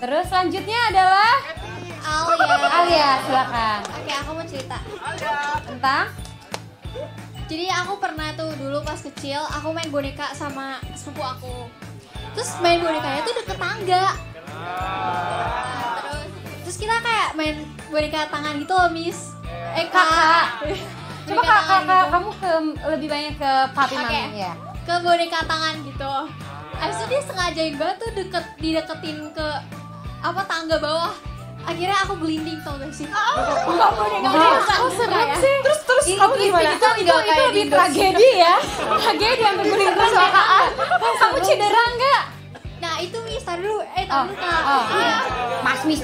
Terus selanjutnya adalah Alia, silakan. Oke, aku mau cerita Tentang? Jadi aku pernah tuh dulu pas kecil, aku main boneka sama sepupu aku. Terus main bonekanya tuh deket tangga. Nah, terus kita kayak main boneka tangan gitu loh, Miss. Kakak. Coba Boneka tangan kakak, gitu. kamu lebih banyak ke papi Oke. mami ya. Ke boneka tangan gitu. Abis itu dia sengajain banget tuh dideketin ke tangga bawah. Akhirnya aku gelinding, tau gak sih? Enggak boneka biasa. Serem sih. Terus kamu gimana? itu Itu lebih tragedi ya. Tragedi yang berguling kecelakaan. Kamu cedera enggak? Nah itu Miss, tar dulu. Tar dulu Kak. Mas Miss.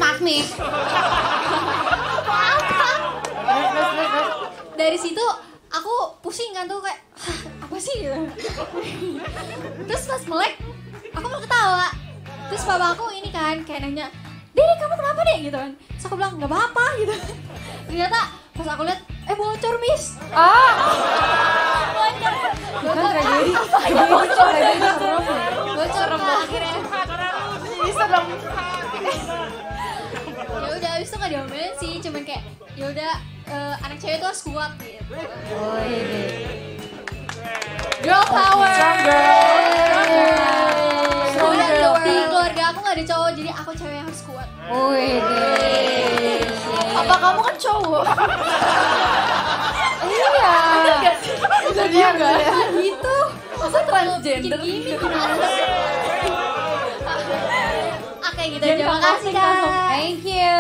Dari situ aku pusing kan tuh kayak apa sih gitu. Terus pas melek aku mau ketawa. Terus papa aku ini kan kayak nanya, Dede kamu kenapa deh gitu kan. Terus aku bilang nggak apa-apa gitu. Ternyata pas aku lihat bocor Miss. Bukan tragedi. Bocor. Bocor lah akhirnya. Ini serem. Ya udah abis itu nggak diomelin sih, cuman kayak ya udah anak cewek tuh harus kuat gitu. Oh ini. Girl power. Stronger. Di keluarga aku nggak ada cowok, jadi aku cewek yang harus kuat. Wih. Apa kamu kan cowok? Iya. Jadi enggak gitu. Masa transgender gini? Oke gitu. Terima kasih Kak. Thank you.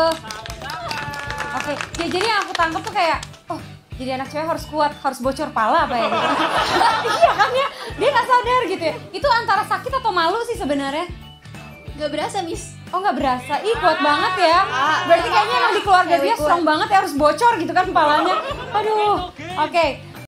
Oke, ya, jadi yang aku tangkap tuh kayak, oh jadi anak cewek harus kuat, harus bocor pala apa ya gitu. Iya kan ya, dia nggak sadar gitu ya. Itu antara sakit atau malu sih sebenarnya? Gak berasa Miss. Oh nggak berasa, ih kuat banget ya. Berarti kayaknya emang di keluarga dia strong banget ya, harus bocor gitu kan kepalanya. Aduh, oke.